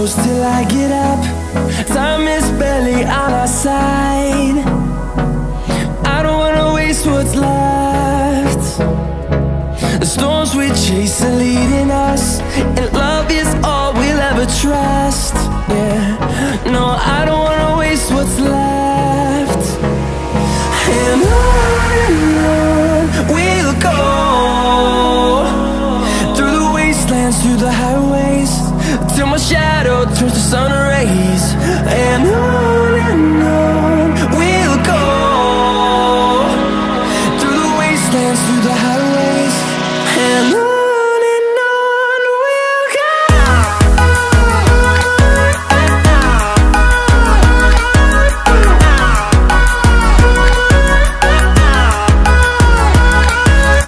close till I get up. Time is barely on our side. I don't wanna waste what's left. The storms we chase are leading us, and love is all we'll ever trust. Yeah, no, I don't